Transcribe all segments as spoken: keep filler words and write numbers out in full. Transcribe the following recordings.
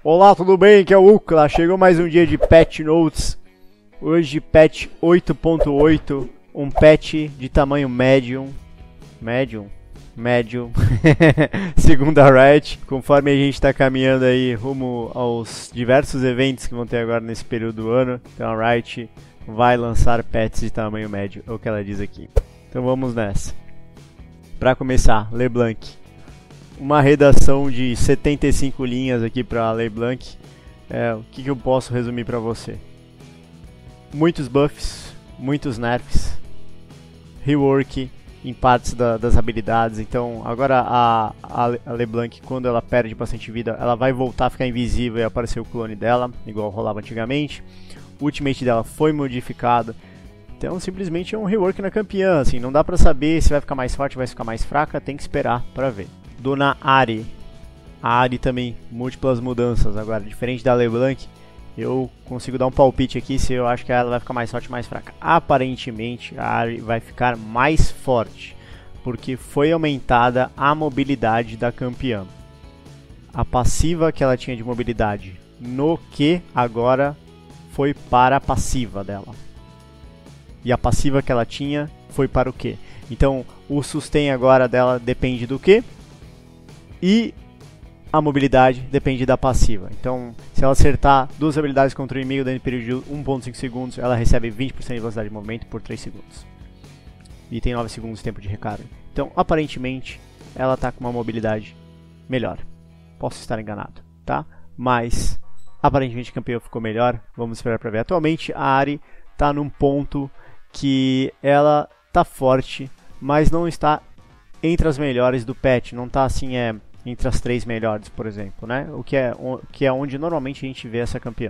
Olá, tudo bem? Aqui é o Ucla. Chegou mais um dia de Patch Notes. Hoje patch oito ponto oito, um patch de tamanho médium. Médium? Médium. Segundo a Riot, conforme a gente está caminhando aí rumo aos diversos eventos que vão ter agora nesse período do ano. Então a Riot vai lançar patches de tamanho médio, é o que ela diz aqui. Então vamos nessa. Para começar, LeBlanc. Uma redação de setenta e cinco linhas aqui para LeBlanc. É, o que, que eu posso resumir para você? Muitos buffs, muitos nerfs, rework em partes da, das habilidades. Então agora a, a LeBlanc, quando ela perde bastante vida, ela vai voltar a ficar invisível e aparecer o clone dela, igual rolava antigamente. O ultimate dela foi modificado. Então simplesmente é um rework na campeã, assim, não dá pra saber se vai ficar mais forte ou vai ficar mais fraca, tem que esperar pra ver. Dona Ahri, a Ahri também, múltiplas mudanças agora, diferente da LeBlanc, eu consigo dar um palpite aqui se eu acho que ela vai ficar mais forte ou mais fraca. Aparentemente a Ahri vai ficar mais forte, porque foi aumentada a mobilidade da campeã. A passiva que ela tinha de mobilidade no Q agora foi para a passiva dela. E a passiva que ela tinha foi para o Q. Então o sustain agora dela depende do Q. E a mobilidade depende da passiva. Então, se ela acertar duas habilidades contra o inimigo dentro do período de um ponto cinco segundos, ela recebe vinte por cento de velocidade de movimento por três segundos. E tem nove segundos de tempo de recarga. Então, aparentemente, ela está com uma mobilidade melhor. Posso estar enganado, tá? Mas, aparentemente, o campeão ficou melhor. Vamos esperar para ver. Atualmente, a Ahri está num ponto que ela está forte, mas não está entre as melhores do patch. Não está assim, é... entre as três melhores, por exemplo, né? O que é, o, que é onde normalmente a gente vê essa campeã.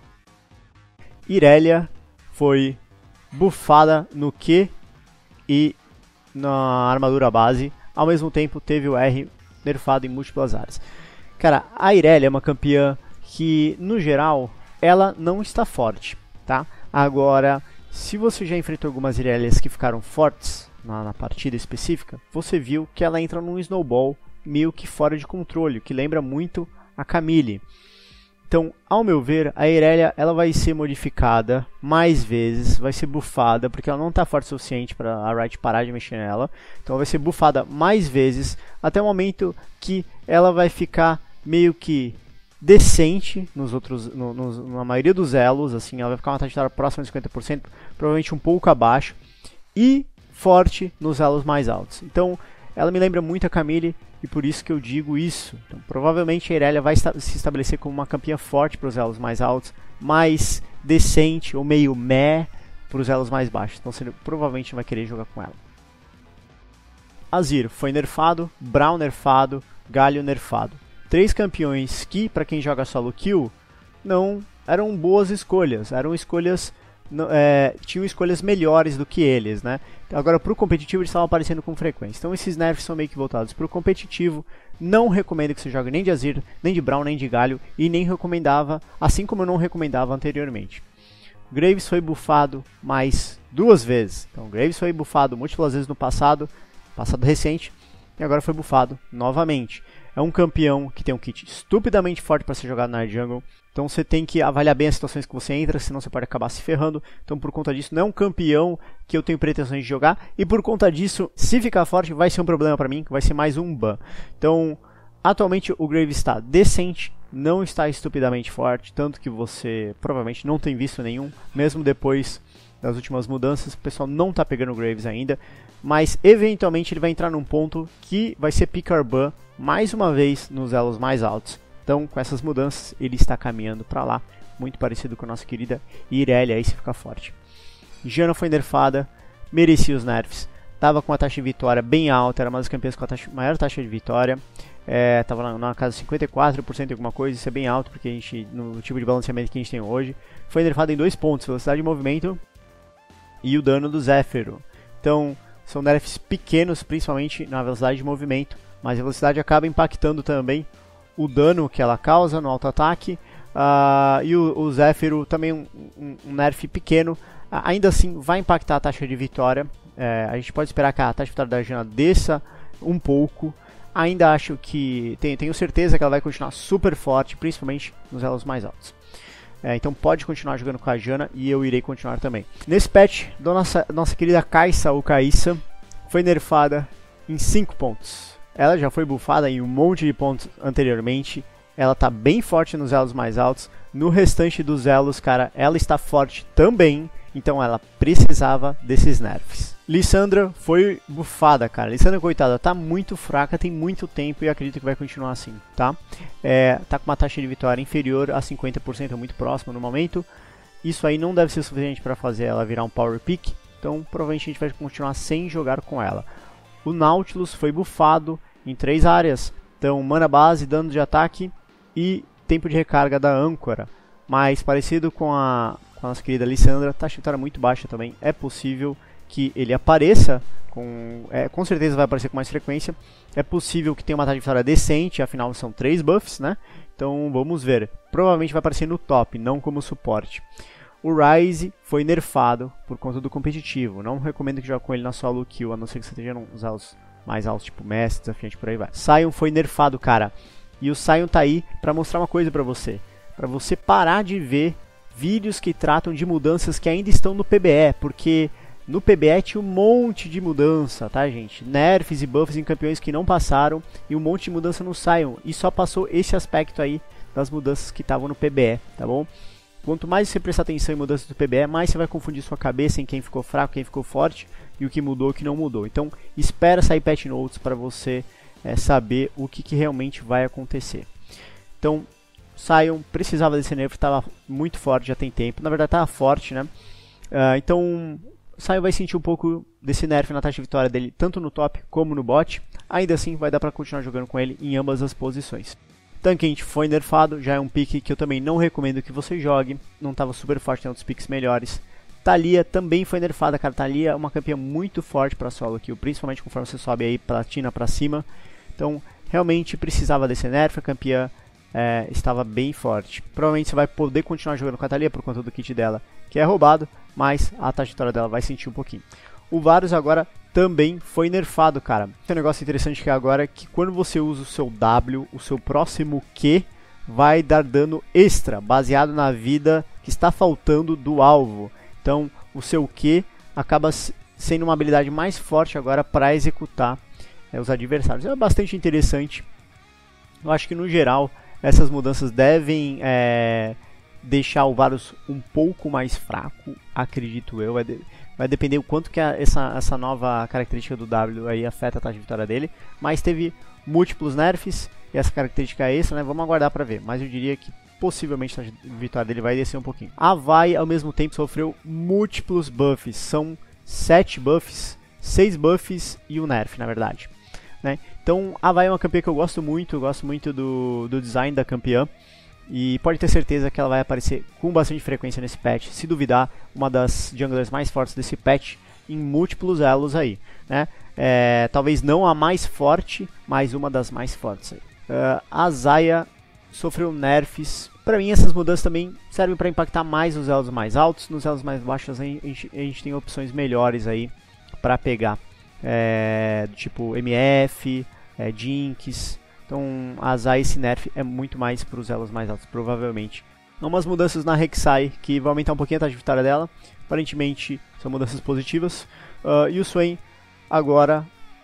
Irelia foi buffada no Q e na armadura base. Ao mesmo tempo teve o R nerfado em múltiplas áreas. Cara, a Irelia é uma campeã que, no geral, ela não está forte, tá? Agora, se você já enfrentou algumas Irelias que ficaram fortes na, na partida específica, você viu que ela entra num snowball meio que fora de controle, que lembra muito a Camille. Então, ao meu ver, a Irelia ela vai ser modificada mais vezes, vai ser buffada, porque ela não está forte o suficiente para a Riot parar de mexer nela. Então, ela vai ser buffada mais vezes, até o momento que ela vai ficar meio que decente nos outros, no, no, na maioria dos elos, assim, ela vai ficar uma taxa de vitória próxima de cinquenta por cento, provavelmente um pouco abaixo, e forte nos elos mais altos. Então, ela me lembra muito a Camille, e por isso que eu digo isso. Então, provavelmente a Irelia vai esta se estabelecer como uma campeã forte para os elos mais altos, mais decente ou meio meh para os elos mais baixos. Então você provavelmente vai querer jogar com ela. Azir foi nerfado, Braum nerfado, Galio nerfado. Três campeões que, para quem joga solo kill, não eram boas escolhas. Eram escolhas... É, tinham escolhas melhores do que eles, né? Agora, para o competitivo, eles estavam aparecendo com frequência. Então, esses nerfs são meio que voltados para o competitivo. Não recomendo que você jogue nem de Azir, nem de Braum, nem de Galio. E nem recomendava, assim como eu não recomendava anteriormente. Graves foi buffado mais duas vezes. Então, Graves foi buffado múltiplas vezes no passado, passado recente. E agora foi buffado novamente. É um campeão que tem um kit estupidamente forte para ser jogado na jungle. Então você tem que avaliar bem as situações que você entra, senão você pode acabar se ferrando. Então por conta disso não é um campeão que eu tenho pretensões de jogar. E por conta disso, se ficar forte, vai ser um problema para mim, vai ser mais um ban. Então atualmente o Graves está decente, não está estupidamente forte. Tanto que você provavelmente não tem visto nenhum, mesmo depois das últimas mudanças. O pessoal não está pegando o Graves ainda. Mas eventualmente ele vai entrar num ponto que vai ser pick or ban mais uma vez nos elos mais altos. Então, com essas mudanças, ele está caminhando para lá, muito parecido com a nossa querida Irelia, aí se ficar forte. Janna foi nerfada, merecia os nerfs, estava com a taxa de vitória bem alta, era uma das campeãs com a taxa, maior taxa de vitória, estava é, na, na casa de cinquenta e quatro por cento de alguma coisa, isso é bem alto, porque a gente, no tipo de balanceamento que a gente tem hoje, foi nerfada em dois pontos, velocidade de movimento e o dano do Zephyro. Então, são nerfs pequenos, principalmente na velocidade de movimento, mas a velocidade acaba impactando também o dano que ela causa no auto-ataque, uh, e o, o Zephyro também um, um, um nerf pequeno, uh, ainda assim vai impactar a taxa de vitória. Uh, a gente pode esperar que a taxa de vitória da Janna desça um pouco, ainda acho que, tenho, tenho certeza que ela vai continuar super forte, principalmente nos elos mais altos. É, então pode continuar jogando com a Janna e eu irei continuar também. Nesse patch, da nossa, nossa querida Kai'Sa ou Kai'Sa foi nerfada em cinco pontos. Ela já foi buffada em um monte de pontos anteriormente. Ela tá bem forte nos elos mais altos. No restante dos elos, cara, ela está forte também. Então ela precisava desses nerfs. Lissandra foi buffada, cara. Lissandra, coitada, tá muito fraca, tem muito tempo e acredito que vai continuar assim, tá? É, tá com uma taxa de vitória inferior a cinquenta por cento, muito próximo no momento. Isso aí não deve ser suficiente para fazer ela virar um power pick. Então provavelmente a gente vai continuar sem jogar com ela. O Nautilus foi buffado em três áreas. Então mana base, dano de ataque e tempo de recarga da âncora. Mas parecido com a... com a nossa querida Lissandra, taxa de vitória muito baixa também. É possível que ele apareça, com, é, com certeza vai aparecer com mais frequência. É possível que tenha uma taxa de vitória decente, afinal são três buffs, né? Então vamos ver. Provavelmente vai aparecer no top, não como suporte. O Ryze foi nerfado por conta do competitivo. Não recomendo que jogue com ele na solo kill, a não ser que você esteja nos elos mais altos, tipo Mestre, Desafiante, por aí vai. Sion foi nerfado, cara. E o Sion tá aí pra mostrar uma coisa pra você. Pra você parar de ver vídeos que tratam de mudanças que ainda estão no P B E, porque no P B E tinha um monte de mudança, tá, gente? Nerfs e buffs em campeões que não passaram e um monte de mudança no Sion, e só passou esse aspecto aí das mudanças que estavam no P B E, tá bom? Quanto mais você prestar atenção em mudanças do P B E, mais você vai confundir sua cabeça em quem ficou fraco, quem ficou forte e o que mudou, o que não mudou. Então, espera sair patch notes para você é, saber o que, que realmente vai acontecer. Então, Sion precisava desse nerf, estava muito forte, já tem tempo. Na verdade, estava forte, né? Uh, então, Sion vai sentir um pouco desse nerf na taxa de vitória dele, tanto no top como no bot. Ainda assim, vai dar para continuar jogando com ele em ambas as posições. Tankent foi nerfado, já é um pick que eu também não recomendo que você jogue. Não estava super forte, tem outros picks melhores. Taliyah também foi nerfada, cara. Taliyah é uma campeã muito forte para solo kill, principalmente conforme você sobe aí platina para cima. Então, realmente precisava desse nerf, a campeã É, estava bem forte. Provavelmente você vai poder continuar jogando com a Taliyah por conta do kit dela, que é roubado, mas a taxa de vitória dela vai sentir um pouquinho. O Varus agora também foi nerfado, cara. Tem um negócio interessante que é agora que quando você usa o seu W, o seu próximo Q vai dar dano extra, baseado na vida que está faltando do alvo. Então o seu Q acaba sendo uma habilidade mais forte agora para executar é, os adversários. É bastante interessante. Eu acho que no geral essas mudanças devem é, deixar o Varus um pouco mais fraco, acredito eu. Vai, de, vai depender o quanto que a, essa, essa nova característica do W aí afeta a taxa de vitória dele. Mas teve múltiplos nerfs e essa característica é extra, né? Vamos aguardar para ver. Mas eu diria que possivelmente a taxa de vitória dele vai descer um pouquinho. A Vi ao mesmo tempo sofreu múltiplos buffs. São sete buffs, seis buffs e um nerf, na verdade. Né? Então a Vi é uma campeã que eu gosto muito, eu gosto muito do, do design da campeã e pode ter certeza que ela vai aparecer com bastante frequência nesse patch, se duvidar, uma das junglers mais fortes desse patch em múltiplos elos aí, né? É, talvez não a mais forte, mas uma das mais fortes aí. Uh, a Xayah sofreu nerfs. Para mim essas mudanças também servem para impactar mais os elos mais altos, nos elos mais baixos a gente, a gente tem opções melhores aí para pegar. É, do tipo M F, é, Jinx. Então a Xayah esse nerf é muito mais para os elos mais altos, provavelmente. Umas mudanças na Rek'Sai que vai aumentar um pouquinho a taxa de vitória dela. Aparentemente são mudanças positivas. uh, E o Swain agora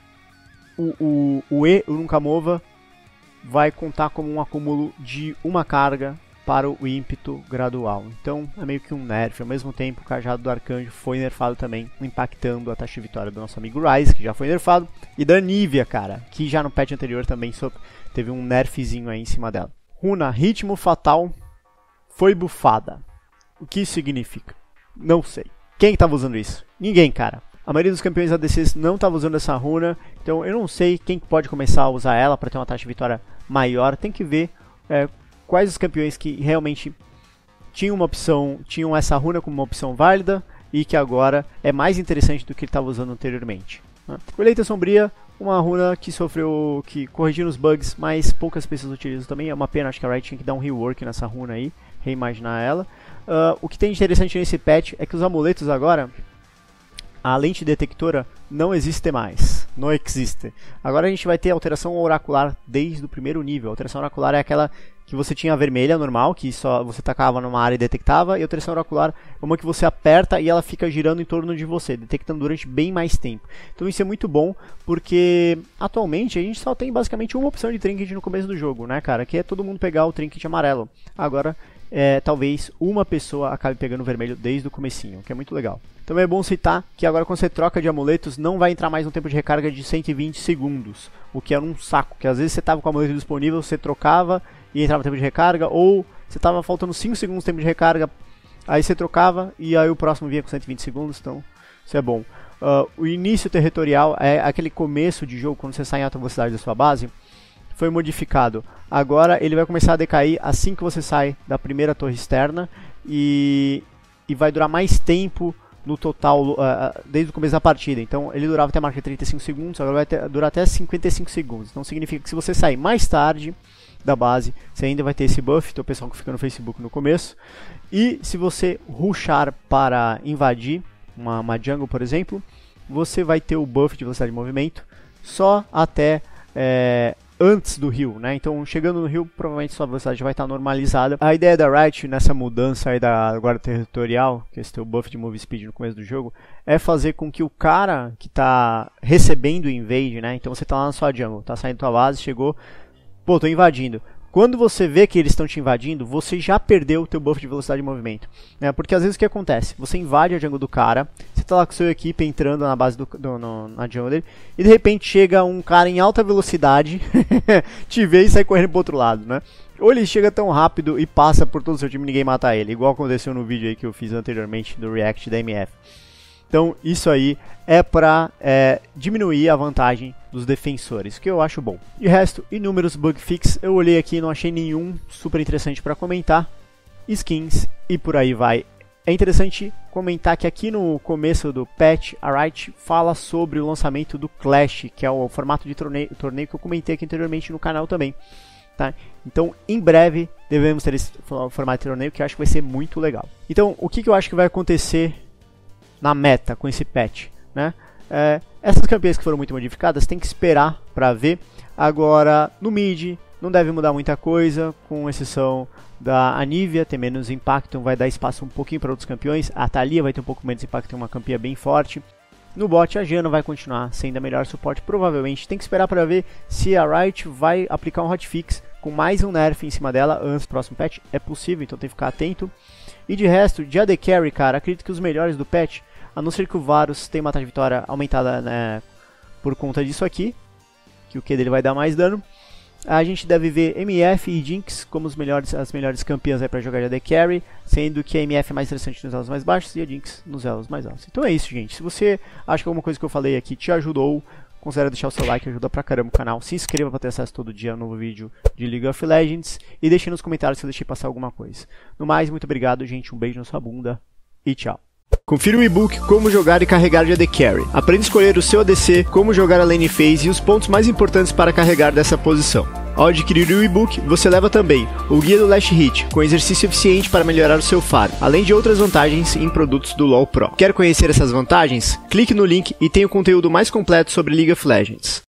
o, o, o E, o Nunca-Mova, vai contar como um acúmulo de uma carga para o ímpeto gradual. Então é meio que um nerf. Ao mesmo tempo o Cajado do Arcanjo foi nerfado também, impactando a taxa de vitória do nosso amigo Ryze, que já foi nerfado, e da Nivea, cara, que já no patch anterior também teve um nerfzinho aí em cima dela. Runa Ritmo Fatal foi buffada. O que isso significa? Não sei. Quem estava usando isso? Ninguém, cara. A maioria dos campeões A D Cs não estava usando essa runa, então eu não sei quem pode começar a usar ela para ter uma taxa de vitória maior. Tem que ver é, quais os campeões que realmente tinham uma opção, tinham essa runa como uma opção válida e que agora é mais interessante do que ele estava usando anteriormente. Né? Colheita Sombria, uma runa que sofreu, que corrigiu os bugs, mas poucas pessoas utilizam também. É uma pena, acho que a Riot tinha que dar um rework nessa runa aí, reimaginar ela. Uh, o que tem de interessante nesse patch é que os amuletos agora, a lente detectora não existe mais. não existe. Agora a gente vai ter alteração oracular desde o primeiro nível. A alteração oracular é aquela que você tinha a vermelha normal, que só você tacava numa área e detectava, e a alteração oracular é uma que você aperta e ela fica girando em torno de você, detectando durante bem mais tempo. Então isso é muito bom, porque atualmente a gente só tem basicamente uma opção de trinket no começo do jogo, né, cara? Que é todo mundo pegar o trinket amarelo. Agora, é, talvez uma pessoa acabe pegando o vermelho desde o comecinho, que é muito legal. Também é bom citar que agora quando você troca de amuletos, não vai entrar mais um tempo de recarga de cento e vinte segundos, o que era um saco, que às vezes você estava com o amuleto disponível, você trocava e entrava tempo de recarga, ou você estava faltando cinco segundos de tempo de recarga, aí você trocava e aí o próximo vinha com cento e vinte segundos, então isso é bom. Uh, o início territorial é aquele começo de jogo, quando você sai em alta velocidade da sua base, foi modificado. Agora ele vai começar a decair assim que você sai da primeira torre externa e, e vai durar mais tempo no total, uh, desde o começo da partida. Então ele durava até a marca de trinta e cinco segundos, agora vai ter, durar até cinquenta e cinco segundos. Então significa que se você sair mais tarde da base, você ainda vai ter esse buff, então o pessoal que fica no Facebook no começo. E se você rushar para invadir uma, uma jungle, por exemplo, você vai ter o buff de velocidade de movimento só até é, antes do rio, né? Então chegando no rio, provavelmente sua velocidade já vai estar normalizada. A ideia da Riot nessa mudança aí da guarda territorial, que é esse teu buff de move speed no começo do jogo, é fazer com que o cara que está recebendo o invade, né? Então você está lá na sua jungle, está saindo da tua base, chegou, pô, tô invadindo. Quando você vê que eles estão te invadindo, você já perdeu o teu buff de velocidade de movimento, né? Porque às vezes o que acontece? Você invade a jungle do cara, você tá lá com a sua equipe entrando na base do, do no, na jungle dele, e de repente chega um cara em alta velocidade, te vê e sai correndo pro outro lado, né? Ou ele chega tão rápido e passa por todo o seu time e ninguém mata ele, igual aconteceu no vídeo aí que eu fiz anteriormente do React da M F. Então isso aí é para é, diminuir a vantagem dos defensores, que eu acho bom. De resto, inúmeros bug fix, eu olhei aqui e não achei nenhum super interessante para comentar. Skins e por aí vai. É interessante comentar que aqui no começo do patch, a Riot fala sobre o lançamento do Clash, que é o formato de torneio, torneio que eu comentei aqui anteriormente no canal também. Tá? Então, em breve, devemos ter esse formato de torneio, que eu acho que vai ser muito legal. Então, o que, que eu acho que vai acontecer na meta com esse patch, né? É, essas campeãs que foram muito modificadas tem que esperar para ver. Agora no mid não deve mudar muita coisa, com exceção da Anivia ter menos impacto, então vai dar espaço um pouquinho para outros campeões. A Thalia vai ter um pouco menos impacto, é uma campeã bem forte. No bot a Janna vai continuar sendo a melhor suporte, provavelmente. Tem que esperar para ver se a Riot vai aplicar um hotfix com mais um nerf em cima dela antes do próximo patch. É possível, então tem que ficar atento. E de resto, de A D Carry, cara, acredito que os melhores do patch, a não ser que o Varus tenha uma taxa de vitória aumentada, né, por conta disso aqui, que o Q dele vai dar mais dano, a gente deve ver M F e Jinx como os melhores, as melhores campeãs para jogar de A D Carry, sendo que a M F é mais interessante nos elos mais baixos e a Jinx nos elos mais altos. Então é isso, gente. Se você acha que alguma coisa que eu falei aqui te ajudou, considere deixar o seu like, ajuda pra caramba o canal. Se inscreva para ter acesso todo dia a um novo vídeo de League of Legends e deixe nos comentários se eu deixei passar alguma coisa. No mais, muito obrigado, gente. Um beijo na sua bunda e tchau. Confira o e-book Como Jogar e Carregar de A D Carry. Aprenda a escolher o seu A D C, como jogar a lane phase e os pontos mais importantes para carregar dessa posição. Ao adquirir o e-book, você leva também o Guia do Last Hit, com exercício eficiente para melhorar o seu farm, além de outras vantagens em produtos do LoL Pro. Quer conhecer essas vantagens? Clique no link e tenha o conteúdo mais completo sobre League of Legends.